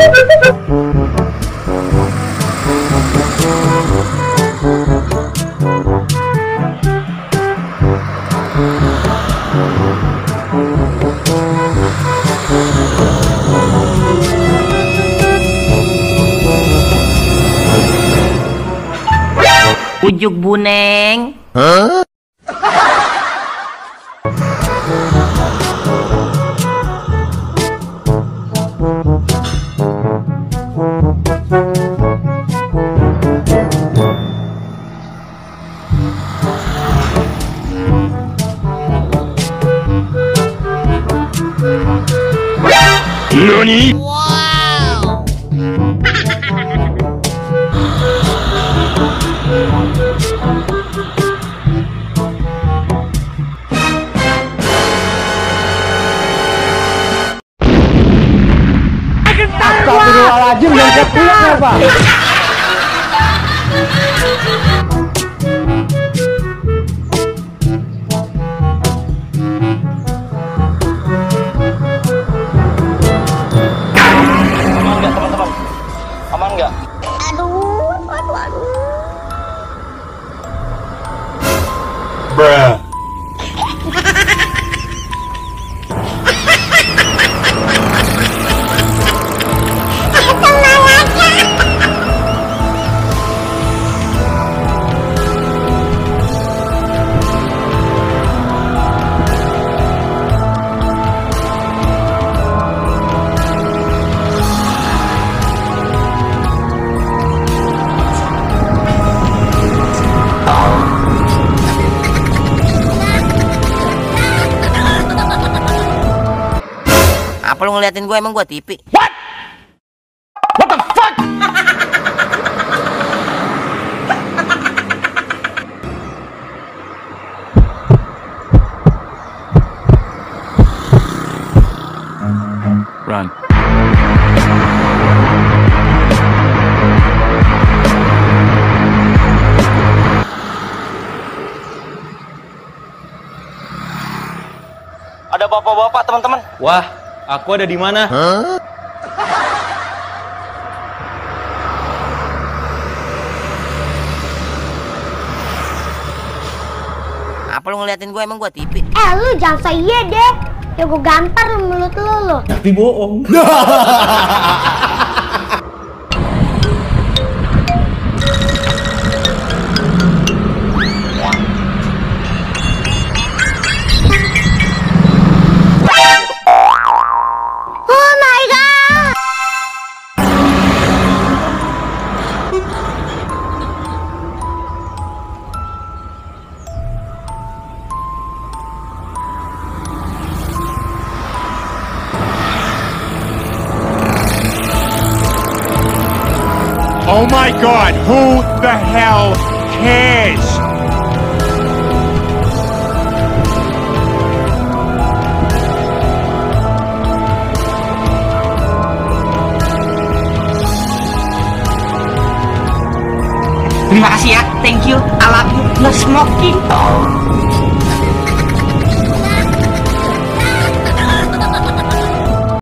Ujuk buneng. Hah? NANI?! Wow. Astagfirullahaladzim, yang saya pulang apa? Aman nggak? Aduh. Bruh. Apa lu ngeliatin gue, emang gue TV? What the fuck? Run. Ada bapak-bapak teman-teman. Wah, aku ada di mana? Hah? Apa lu ngeliatin gue, emang gue TV? Lu jangan saya deh. Ya gue gampar mulut lu. Tapi bohong. Oh my god. Oh my god, who the hell cares? Terima kasih ya, thank you, I love you, no smoking.